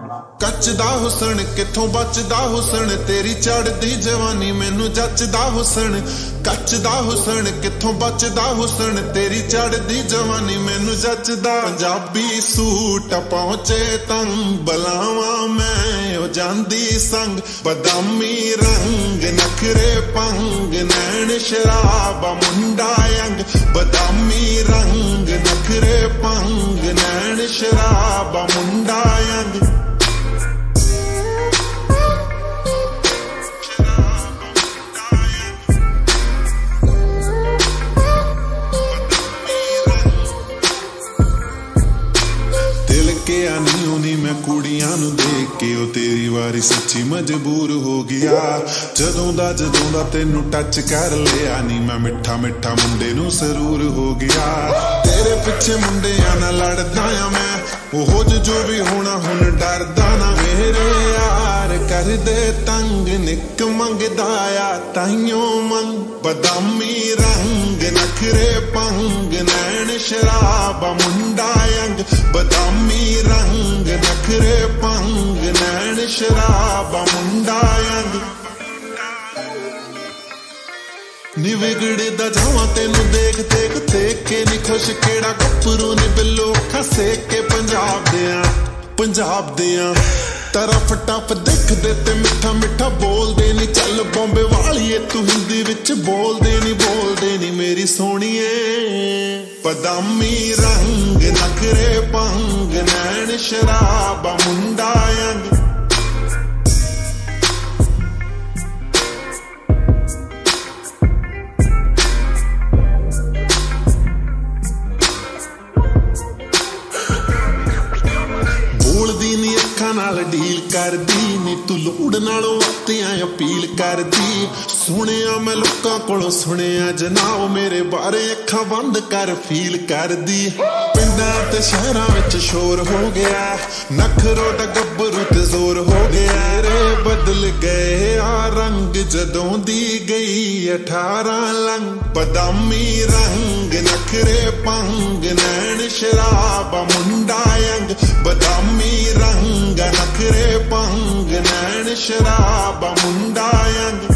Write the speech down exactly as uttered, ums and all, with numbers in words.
कचदा हुसन किथों बचदा हुसन तेरी चढ़दी जवानी मैनू जचदा हुसन कचदा हुसन किथों बचदा हुसन तेरी चढ़दी जवानी मैनू जचदा पंजाबी सूट पहुंचे तंग बलावा मैं ओ जांदी संग बदामी रंग नखरे पंग नैन शराबा मुंडा यंग बदामी रंग नखरे पंग नैन शराबा मुंडा यंग मैं कुड़ियां नू देख के ओ तेरी वारी सच्ची मजबूर हो गया जदों दा जदों दा तेनू टच कर लिया नी मैं मिठा मिठा मुंडे नू सरूर हो गया तेरे पिछे मुंडियां नाल लड़दा आ मैं ओहो जो भी होना हुण डरदा ना मेरे यार कर दे तंग निक मंगदा आ ताइयों मंग बदामी रंग नखरे पंग नैन शराबा मुंडा यंग बदामी रंग नखरे पंग नैन शराबा मुंडा यंग नी विगड़दा जावां तेनू देख देख देख के नी खुश केड़ा गप्परू नी बिल्लो खसे के पंजाब दियां पंजाब दियां तरफ टप दिख दे ते मिठा मिठा बोल दे नी चल बॉम्बे वाली तू हिंदी विच बोल दे नी बोल दे नी मेरी सोहणीए बदामी रंग नखरे पंग नैन शराबा मुंडा यंग नाल डील कर दी नी तू लूड़ नालों आतियां अपील कर दी सुनिया मैं लोकां कोलों सुनिया जनाब मेरे बारे अखां बंद कर फील कर दी पिंडां ते शहरां विच शोर हो गया नखरों दा गब्बरू ते जोर हो गया रे बदल गए आ रंग जदों दी गई अठारह लंग बदामी रंग नखरे पंग नैन शराबा मुंडा यंग बदामी रंग नखरे पंग नैन शराबा मुंडा यंग